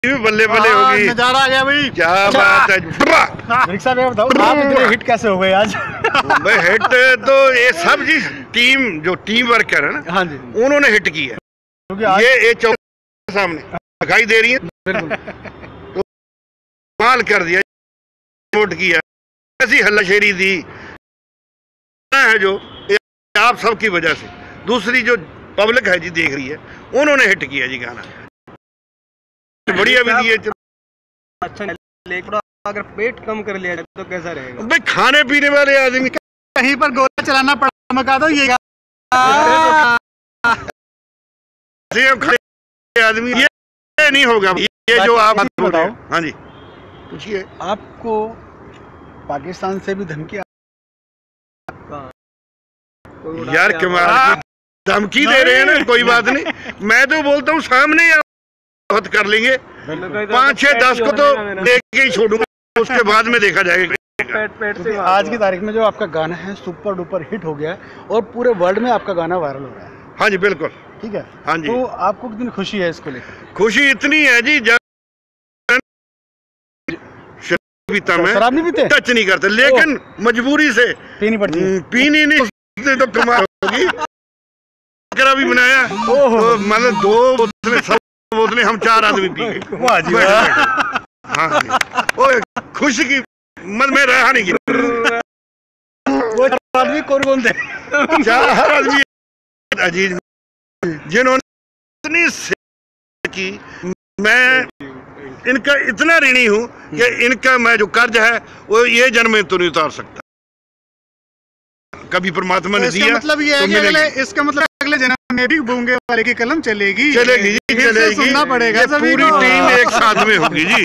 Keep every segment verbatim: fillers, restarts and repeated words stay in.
बल्ले बल्ले होगी। नजारा आ गया भाई, क्या बात है। रिक्शा में बताओ आप इतने हिट कैसे हो गए आज? भाई हिट तो ये सब जी टीम जो टीम वर्कर है ना, हाँ जी, उन्होंने हिट किया। क्योंकि आज ये ये चौक सामने दिखाई दे रही है, तो कमाल कर दिया, वोट किया, ऐसी हल्लाशेरी दी है जो आप सबकी वजह से। दूसरी जो पब्लिक है जी देख रही है, उन्होंने हिट किया जी गाना, बढ़िया भी दिए। अच्छा, लेकिन अगर पेट कम कर लिया तो कैसा रहेगा भाई? खाने पीने वाले आदमी कहीं पर गोला चलाना पड़ा, मका दो ये आदमी, ये नहीं होगा। ये जो आप बताओ, हाँ जी पूछिए। आपको पाकिस्तान से भी धमकी यार कमाल की धमकी दे रहे हैं ना, कोई बात नहीं, मैं तो बोलता हूँ सामने बहुत कर लेंगे, पाँच छह दस को तो लेके ही छोड़ूंगा, उसके बाद में देखा जाएगा। पेट पेट से आज की तारीख में जो आपका गाना है सुपर डुपर हिट हो गया है और पूरे वर्ल्ड में आपका गाना वायरल हो रहा है। हाँ जी बिल्कुल, ठीक है। हाँ जी। तो आपको कितनी खुशी है इसको लेकर? खुशी इतनी है जी, जब पीता मैं, शराब नहीं पीते, टच नहीं करते, लेकिन मजबूरी से पीनी पड़ती है। पीनी नहीं तो कमाल होगी। भी बनाया तो मतलब दो बोतलें, सब बोतलें हम चार आदमी पी गए। वाह जी वाह। हाँ जी, खुशी की मन में रहा नहीं गया। वो चार आदमी कौन कौन थे? चार आदमी अजीज जिन्होंने इतनी सेवा की, मैं इनका इतना ऋणी हूँ कि इनका मैं जो कर्ज है वो ये जन्म में तो नहीं उतार सकता। कभी परमात्मा ने दिया, मतलब ये है कि अगले, इसका मतलब अगले जन्म में भी बूंगे वाले की कलम चलेगी चलेगी जी, चलेगी। सुनना पड़ेगा, पूरी टीम एक साथ में होगी जी।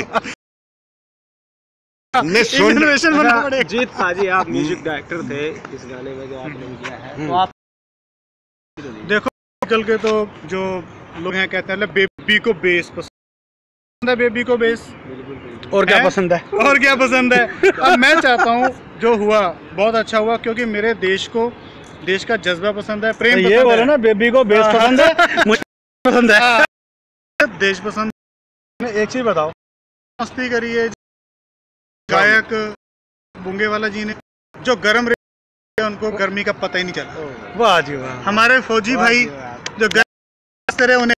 ने सुन जीत पाजी, आप म्यूजिक डायरेक्टर थे इस गाने में जो आपने किया है, तो आप देखो कल के तो जो लोग हैं कहते हैं बेबी को बेस पसंद है, बेबी को बेस और क्या पसंद है, और क्या पसंद है। अब मैं चाहता हूँ जो हुआ बहुत अच्छा हुआ, क्योंकि मेरे देश को, देश का जज्बा पसंद है, प्रेम ये बोले ना, बेबी को बेस पसंद है, मुझे पसंद है, देश पसंद। एक चीज बताओ, मस्ती करी है गायक बुंगे वाला जी ने, जो गर्म रहे उनको गर्मी का पता ही नहीं चला। वाह जी वाह। हमारे फौजी भाई जो गर्म रहे उन्हें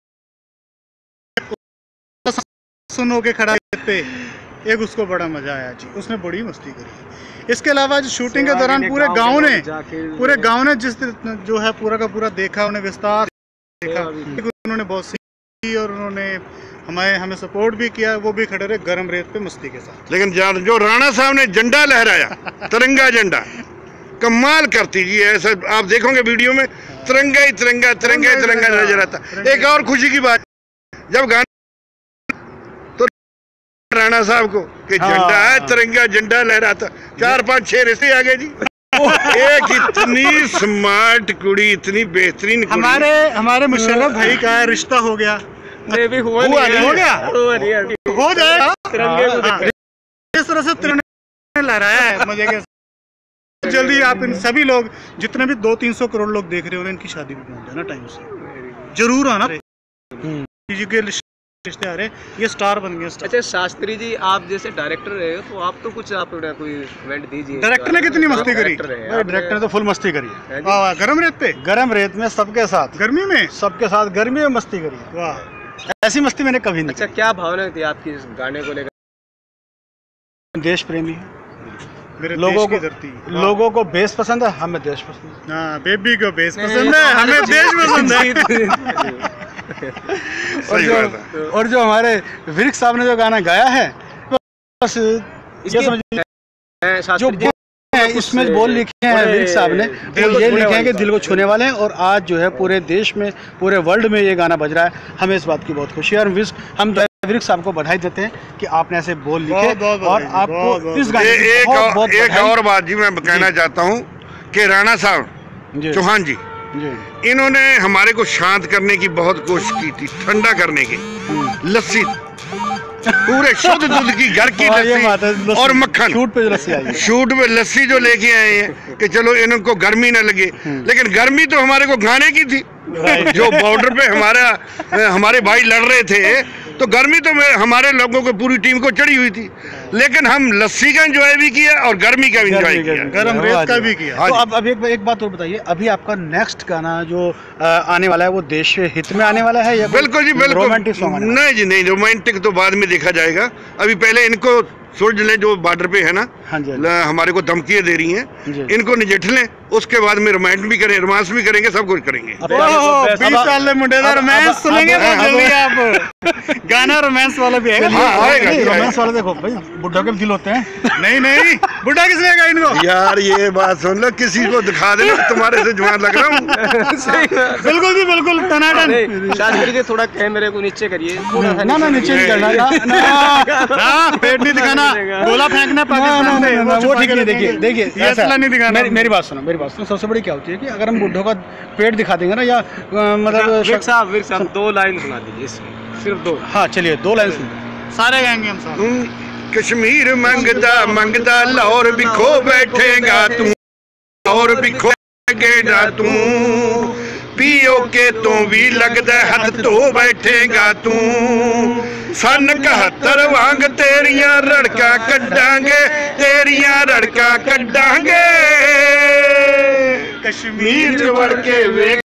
सुनो के खड़ा पे, एक उसको बड़ा मजा आया जी, उसने बड़ी मस्ती करी। इसके अलावा जो शूटिंग के दौरान पूरे गांव ने पूरे गांव ने जिस जो है पूरा का पूरा देखा, उन्हें विस्तार देखा, उन्होंने बहुत सीखी और उन्होंने हमें हमें सपोर्ट भी किया, वो भी खड़े रहे गर्म रेत पे मस्ती के साथ। लेकिन जो राणा साहब ने झंडा लहराया, तिरंगा झंडा, कमाल करती जी। ऐसा आप देखोगे वीडियो में, तिरंगा ही तिरंगा तिरंगा ही तिरंगा नजर आता। एक और खुशी की बात, जब गाना तो राणा साहब को कि झंडा है, तिरंगा झंडा लहराता, चार पांच छह रिश्ते आ गए जी। एक इतनी स्मार्ट कुड़ी, इतनी बेहतरीन कुड़ी। हमारे हमारे मुशर्रफ भाई का रिश्ता हो गया, भी हुआ हुआ नहीं, हो गया हो जाएगा। तिरंगे को इस तरह से तिरंगा लहराया है मजे के। जल्दी आप इन सभी लोग जितने भी दो तीन सौ करोड़ लोग देख रहे हो, इनकी शादी भी पहुंच जाना टाइम से, जरूर आना। के रिश्ते आ रहे, ये स्टार बन गए। अच्छा शास्त्री जी, आप जैसे डायरेक्टर रहे हो तो आप तो कुछ आप कोई इवेंट दीजिए। डायरेक्टर ने कितनी मस्ती करी? डायरेक्टर ने तो फुल मस्ती करी है। वाह, गरम रेत पे, गरम रेत में सबके साथ, गर्मी में सबके साथ, गर्मी में मस्ती करी। वाह, ऐसी मस्ती मैंने कभी नहीं। अच्छा, क्या भावना थी आपकी इस गाने को लेकर? देश प्रेमी है, मेरे लोगों को लोगों को बेस पसंद है, हमें देश पसंद है। हाँ, बेबी को बेस पसंद है, हमें देश पसंद है। और जो और जो हमारे विरिक साहब ने जो गाना गाया है, बस ये समझिए, जो इसमें बोल लिखे हैं विरिक साहब ने, वो ये लिखे हैं कि दिल को छूने वाले हैं। और आज जो है पूरे देश में, पूरे वर्ल्ड में ये गाना बज रहा है, हमें इस बात की बहुत खुशी है। और हम विरिक साहब को बधाई देते हैं कि आपने ऐसे बोल लिखे और आपको इस गाने की एक बहुत बहुत एक और बात जी मैं कहना चाहता हूँ कि राणा साहब चौहान जी, इन्होंने हमारे को शांत करने की बहुत कोशिश की थी, ठंडा करने की। लस्सी पूरे शुद्ध दूध की, घर की लस्सी और मक्खन, शूट पे लस्सी आई है, शूट पे लस्सी जो लेके आए हैं कि चलो इनको गर्मी न लगे। लेकिन गर्मी तो हमारे को खाने की थी। जो बॉर्डर पे हमारा हमारे भाई लड़ रहे थे, तो गर्मी तो मैं हमारे लोगों को पूरी टीम को चढ़ी हुई थी, लेकिन हम लस्सी का एंजॉय भी किया और गर्मी का भी एंजॉय किया, गर्म रेत का भी किया। तो अब अब एक, एक बात और बताइए, अभी आपका नेक्स्ट गाना जो आ, आने वाला है वो देश हित में आने वाला है या बिल्कुल जी बिल्कुल रोमांटिक सॉन्ग? नहीं जी नहीं, रोमांटिक तो बाद में देखा जाएगा, अभी पहले इनको सुलझ लें जो बॉर्डर पे है ना। हाँ जी, हमारे को धमकियाँ दे रही हैं, इनको निजट लें, उसके बाद में रोमांस भी करें, रोमांस भी करेंगे, सब कुछ करेंगे। बीस साल में मुंडे का रोमांस सुनेंगे बहुत जल्दी आप। गाना रोमांस वाला भी है। रोमांस वाला देखो भाई, बुढ़ा के दिल होते हैं। नहीं नहीं, बुढ़ा किसने कहा इनको? यार ये बात सुन लो, किसी को दिखा देना तुम्हारे से जवान लग रहा हूँ। बिल्कुल भी बिल्कुल टनाटन। शायद करिए, थोड़ा कैमरे को नीचे करिए, ना ना नीचे नहीं करना, ना पेट नहीं दिखाना, गोला फेंकना पाकिस्तान से, वो ठीक नहीं। देखिए देखिए ये असला नहीं दिखाना। मेरी मेरी बात सुनो, मेरी बात सुनो, सबसे बड़ी क्या होती है कि अगर हम बुढ़ों का पेट दिखा देंगे ना, या मतलब विक साहब, विक साहब दो लाइन सुना दीजिए इसमें, सिर्फ दो। हाँ चलिए, दो लाइन सुन, सारे गाएंगे हम साहब। कश्मीर मंगदा मंगदा लाहौर भी खो बैठेगा तू, लाहौर भी खो बैठेगा तू, पीओ के तो भी लगदा हथ तो बैठेगा तू, सन कहत्तर वांग तेरियां रड़का कड्डांगे, तेरियां रड़का कड्डांगे, कश्मीर च वड़ के वे